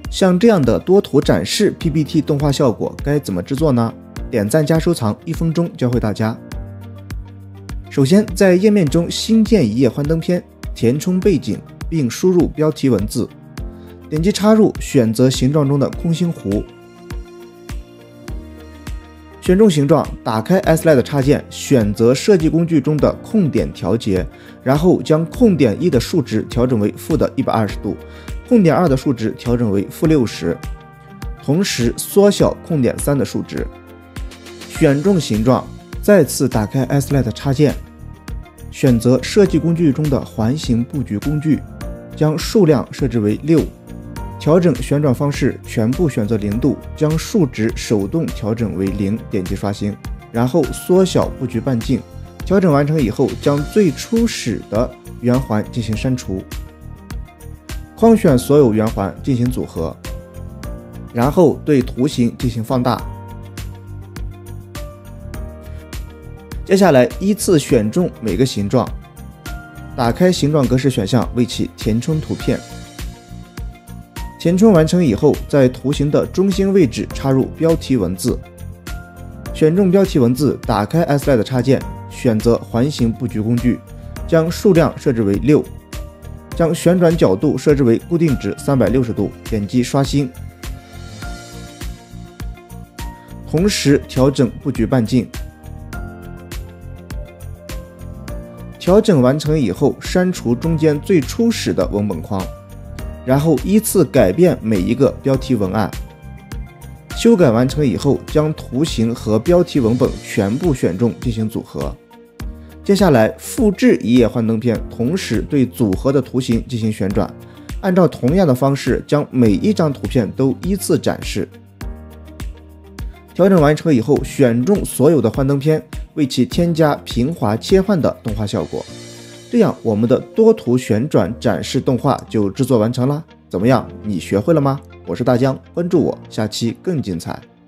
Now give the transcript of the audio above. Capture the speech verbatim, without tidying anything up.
像这样的多图展示 P P T 动画效果该怎么制作呢？点赞加收藏，一分钟教会大家。首先，在页面中新建一页幻灯片，填充背景，并输入标题文字，点击插入，选择形状中的空心弧。选中形状，打开 S L I D E 插件，选择设计工具中的控点调节，然后将控点一的数值调整为负的一百二十度，控点二的数值调整为负六十，同时缩小控点三的数值。选中形状，再次打开 S L I D E 插件，选择设计工具中的环形布局工具，将数量设置为六。调整旋转方式，全部选择零度，将数值手动调整为零，点击刷新，然后缩小布局半径。调整完成以后，将最初始的圆环进行删除，框选所有圆环进行组合，然后对图形进行放大。接下来依次选中每个形状，打开形状格式选项，为其填充图片。填充完成以后，在图形的中心位置插入标题文字，选中标题文字，打开 S L I D E 插件，选择环形布局工具，将数量设置为六，将旋转角度设置为固定值三百六十度，点击刷新，同时调整布局半径。调整完成以后，删除中间最初始的文本框，然后依次改变每一个标题文案。修改完成以后，将图形和标题文本全部选中进行组合。接下来复制一页幻灯片，同时对组合的图形进行旋转，按照同样的方式将每一张图片都依次展示。调整完成以后，选中所有的幻灯片，为其添加平滑切换的动画效果。这样我们的多图旋转展示动画就制作完成了。怎么样，你学会了吗？我是大江，关注我，下期更精彩。